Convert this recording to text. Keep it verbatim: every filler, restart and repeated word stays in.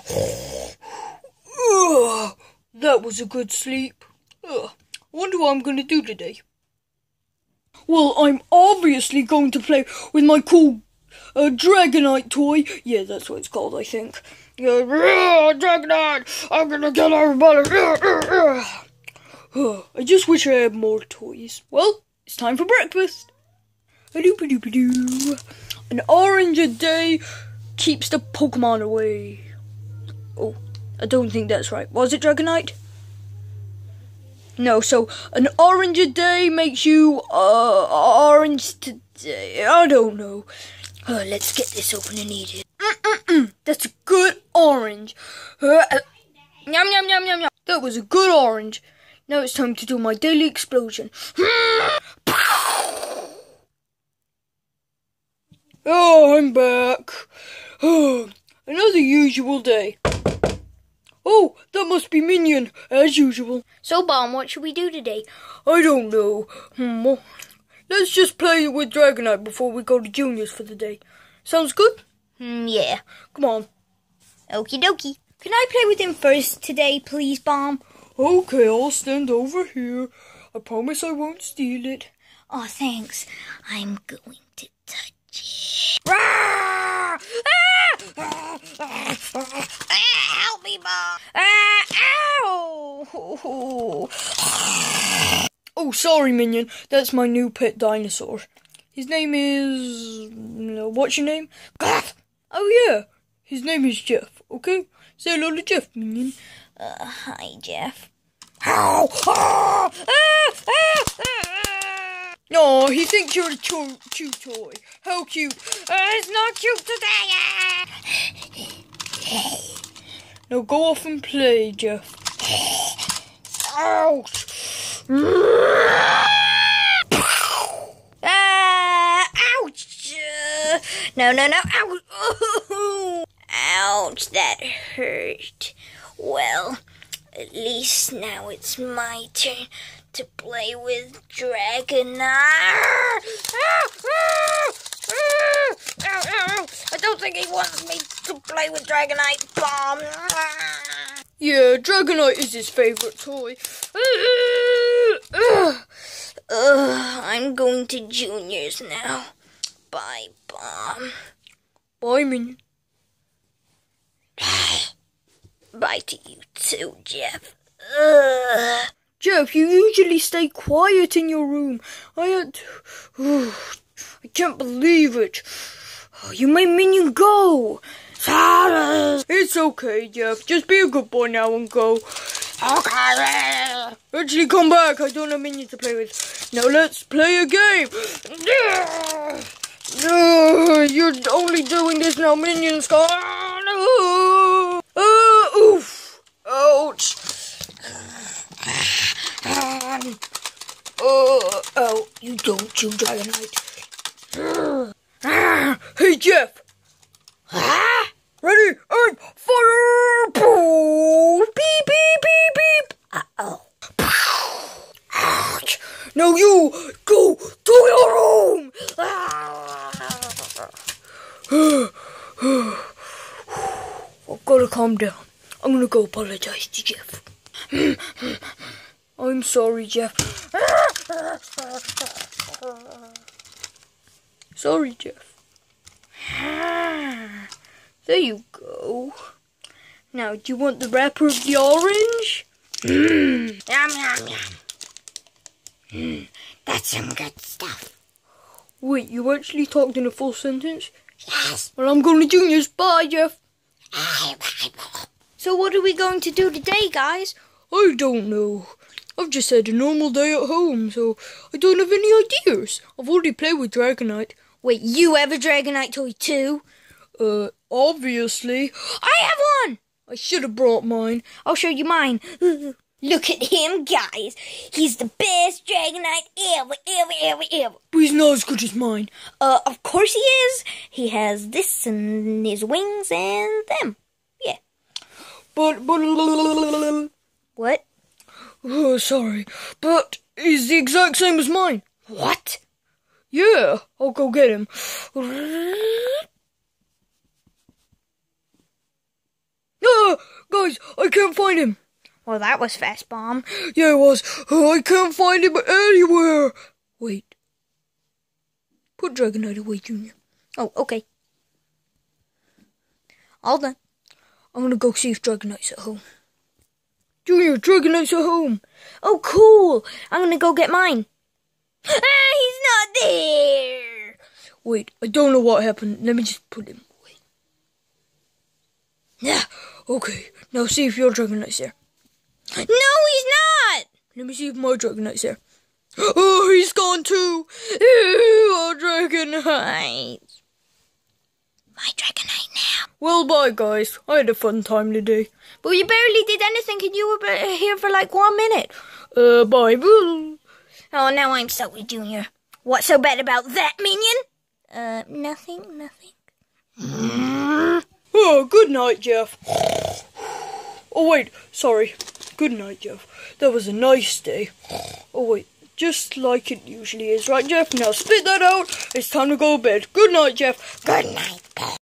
Ugh, that was a good sleep. Ugh, I wonder what I'm going to do today. Well, I'm obviously going to play with my cool uh, Dragonite toy. Yeah, that's what it's called, I think. Yeah, Dragonite! I'm going to get everybody. I just wish I had more toys. Well, it's time for breakfast. A-doop-a-doop-a-doo. An orange a day keeps the Pokemon away. Oh, I don't think that's right. Was it Dragonite? No, so an orange a day makes you uh, orange today. I don't know. Uh, let's get this open and eat it. Mm-mm-mm. That's a good orange. Uh, uh, yum, yum, yum, yum, yum. That was a good orange. Now it's time to do my daily explosion. Oh, I'm back. Oh, another usual day. Oh, that must be Minion, as usual. So, Bomb, what should we do today? I don't know. Hmm. Let's just play with Dragonite before we go to Junior's for the day. Sounds good? Mm, yeah. Come on. Okie dokie. Can I play with him first today, please, Bomb? Okay, I'll stand over here. I promise I won't steal it. Oh, thanks. I'm going to touch it. Ah! Ah! Ah! Ah! Help me, Bomb. Ah! Ow! Oh, sorry, Minion. That's my new pet dinosaur. His name is... What's your name? Jeff. Oh, yeah. His name is Jeff, okay? Say hello to Jeff, Minion. Uh, hi, Jeff. Ow! Ah! Ah! Ah! Ah! No, he thinks you're a cho- cute toy. How cute. Uh, it's not cute today. Now go off and play, Jeff. Ouch! Ah! Ouch! Uh, no, no, no. Ouch! Oh, ouch, that hurt. Well, at least now it's my turn to play with Dragonite. Ah! Ah! Ah! Ow, ow, ow. I don't think he wants me to play with Dragonite, Bomb. Ah! Yeah, Dragonite is his favourite toy. Uh, uh, I'm going to Junior's now. Bye, Bomb. Bye, Minion. Bye to you too, Jeff. Uh. Jeff, you usually stay quiet in your room. I had to... Oh, I can't believe it. Oh, you made Minion go. It's okay, Jeff. Just be a good boy now and go. Okay. Actually, come back. I don't have Minion to play with. Now let's play a game. Uh, you're only doing this now, Minions. Go. Oh, no. Uh, oof. Ouch. Oh, oh, you don't chew Dragonite. Hey, Jeff. Ah! Ready? Aim! Fire! Beep, beep, beep, beep. Uh-oh. Ouch. Now you go to your room. I've got to calm down. I'm going to go apologize to Jeff. I'm sorry, Jeff. Sorry, Jeff. There you go. Now, do you want the wrapper of the orange? Mmm. Yum, yum, yum. Mmm. That's some good stuff. Wait, you actually talked in a full sentence? Yes. Well, I'm going to Junior's. Bye, Jeff. So what are we going to do today, guys? I don't know. I've just had a normal day at home, so I don't have any ideas. I've already played with Dragonite. Wait, you have a Dragonite toy too? Uh, obviously. I have one! I should have brought mine. I'll show you mine. Look at him, guys. He's the best Dragonite ever, ever, ever, ever. But he's not as good as mine. Uh, of course he is. He has this and his wings and them. Yeah. But, but... What? Oh, sorry. But he's the exact same as mine. What? Yeah, I'll go get him. Guys, I can't find him. Well, that was fast, Bomb. Yeah, it was. Oh, I can't find him anywhere. Wait. Put Dragonite away, Junior. Oh, okay. All done. I'm gonna go see if Dragonite's at home. Junior, Dragonite's at home. Oh, cool. I'm gonna go get mine. Ah, he's not there. Wait, I don't know what happened. Let me just put him away. Yeah, okay. Now see if your Dragonite's there. No, he's not. Let me see if my Dragonite's there. Oh, he's gone too. Oh, Dragonite. My Dragonite now. Well, bye, guys. I had a fun time today. But you barely did anything and you were here for like one minute. Uh, bye. Oh, now I'm stuck with Junior. What's so bad about that, minion? Uh, nothing, nothing. Oh, good night, Jeff. Oh, wait, sorry. Good night, Jeff. That was a nice day. Oh, wait, just like it usually is, right, Jeff? Now spit that out. It's time to go to bed. Good night, Jeff. Good night, Pet.